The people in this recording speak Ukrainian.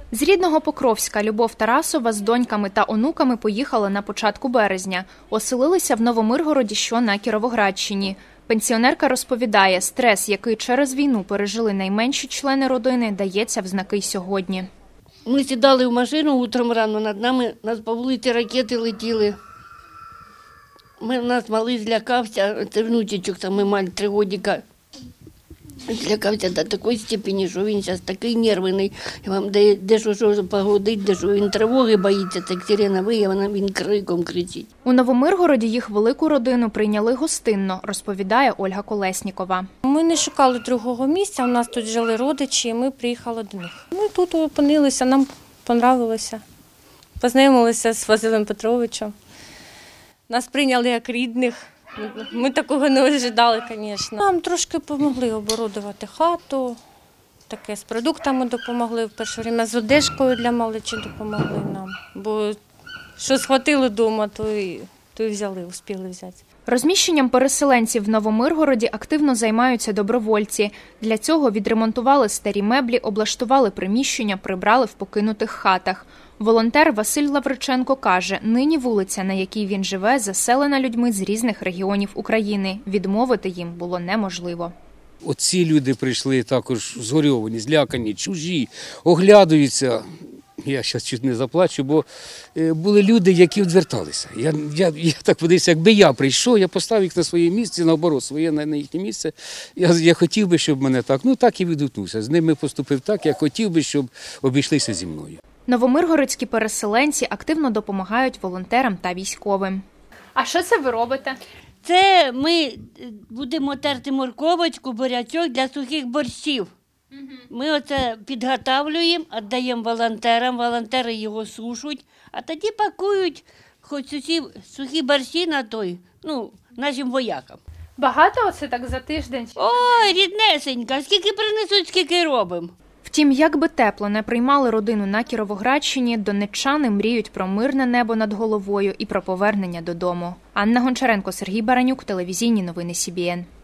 З рідного Покровська Любов Тарасова з доньками та онуками поїхала на початку березня. Оселилися в Новомиргороді, що на Кіровоградщині. Пенсіонерка розповідає, стрес, який через війну пережили найменші члени родини, дається в знаки й сьогодні. Ми сідали в машину утром рано, над нами, нас по вулиці ракети летіли. Нас малий злякався, це внучечок, там маль 3 годика. Злякався до такої степені, що він зараз такий нервний. Де що погодить, де що він тривоги боїться, так сирена виє, він криком кричить. У Новомиргороді їх велику родину прийняли гостинно, розповідає Ольга Колеснікова. Ми не шукали другого місця, у нас тут жили родичі, і ми приїхали до них. Ми тут опинилися, нам подобалося. Познайомилися з Василем Петровичем. Нас прийняли як рідних. Ми такого не очікували, звісно. Нам трошки допомогли оборудувати хату, таке з продуктами допомогли, в перше час з одежкою для малечі допомогли нам. Бо що схватили вдома, то і взяли, успіли взяти. Розміщенням переселенців в Новомиргороді активно займаються добровольці. Для цього відремонтували старі меблі, облаштували приміщення, прибрали в покинутих хатах. Волонтер Василь Лавриченко каже, нині вулиця, на якій він живе, заселена людьми з різних регіонів України. Відмовити їм було неможливо. Оці люди прийшли також згорьовані, злякані, чужі, оглядаються. Я зараз чуть не заплачу, бо були люди, які відверталися. Я так подивився, якби я прийшов, я поставив їх на своє місце, наоборот, своє на їхнє місце. Я хотів би, щоб мене так, так і відгукнувся. З ними поступив так, я хотів би, щоб обійшлися зі мною. Новомиргородські переселенці активно допомагають волонтерам та військовим. А що це ви робите? Це ми будемо терти морковочку, бурячок для сухих борщів. Ми оце підготовлюємо, віддаємо волонтерам, волонтери його сушуть, а тоді пакують хоч сухі борщі нашим воякам. Багато оце так за тиждень? Ой, ріднесенька, скільки принесуть, скільки робимо. Втім, як би тепло не приймали родину на Кіровоградщині, донеччани мріють про мирне небо над головою і про повернення додому. Анна Гончаренко, Сергій Баранюк, телевізійні новини СІБІН.